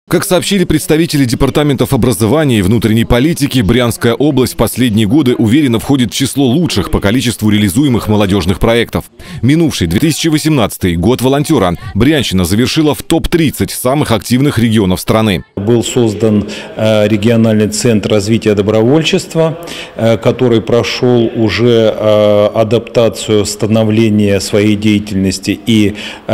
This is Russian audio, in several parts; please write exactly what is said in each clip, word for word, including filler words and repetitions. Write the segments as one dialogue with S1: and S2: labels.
S1: Как сообщили представители департаментов образования и внутренней политики, Брянская область в последние годы уверенно входит в число лучших по количеству реализуемых молодежных проектов. Минувший две тысячи восемнадцатый год волонтера Брянщина завершила в топ тридцать самых активных регионов страны.
S2: Был создан региональный центр развития добровольчества, который прошел уже адаптацию, становление своей деятельности и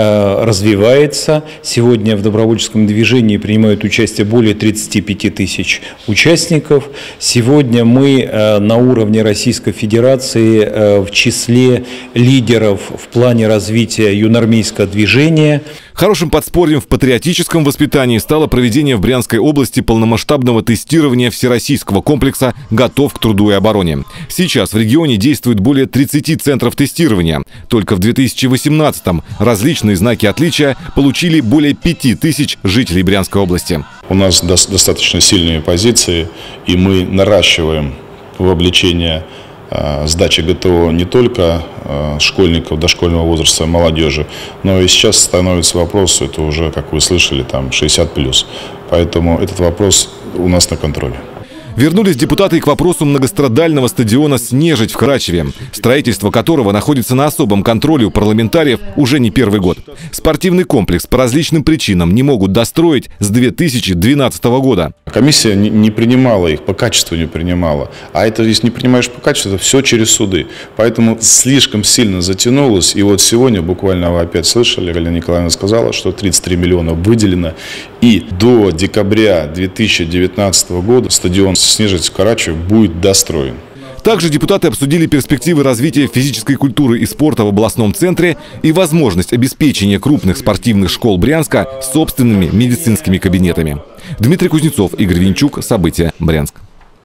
S2: развивается. Сегодня в добровольческом движении принимают участие более тридцати пяти тысяч участников. Сегодня мы на уровне Российской Федерации в числе лидеров в плане развития юноармейского движения.
S1: Хорошим подспорьем в патриотическом воспитании стало проведение в Брянской области полномасштабного тестирования всероссийского комплекса «Готов к труду и обороне». Сейчас в регионе действует более тридцати центров тестирования. Только в две тысячи восемнадцатом различные знаки отличия получили более пяти тысяч жителей Брянской области.
S3: У нас достаточно сильные позиции, и мы наращиваем вовлечение сдачи ГТО не только школьников дошкольного возраста, молодежи, но и сейчас становится вопрос, это уже, как вы слышали, там шестьдесят плюс. Поэтому этот вопрос у нас на контроле.
S1: Вернулись депутаты и к вопросу многострадального стадиона «Снежить» в Карачеве, строительство которого находится на особом контроле у парламентариев уже не первый год. Спортивный комплекс по различным причинам не могут достроить с две тысячи двенадцатого года.
S3: Комиссия не принимала их, по качеству не принимала. А это, если не принимаешь по качеству, это все через суды. Поэтому слишком сильно затянулось. И вот сегодня, буквально вы опять слышали, Галина Николаевна сказала, что тридцать три миллиона выделено. И до декабря две тысячи девятнадцатого года стадион «Снежить» в Карачеве будет достроен.
S1: Также депутаты обсудили перспективы развития физической культуры и спорта в областном центре и возможность обеспечения крупных спортивных школ Брянска собственными медицинскими кабинетами. Дмитрий Кузнецов, Игорь Винчук. События. Брянск.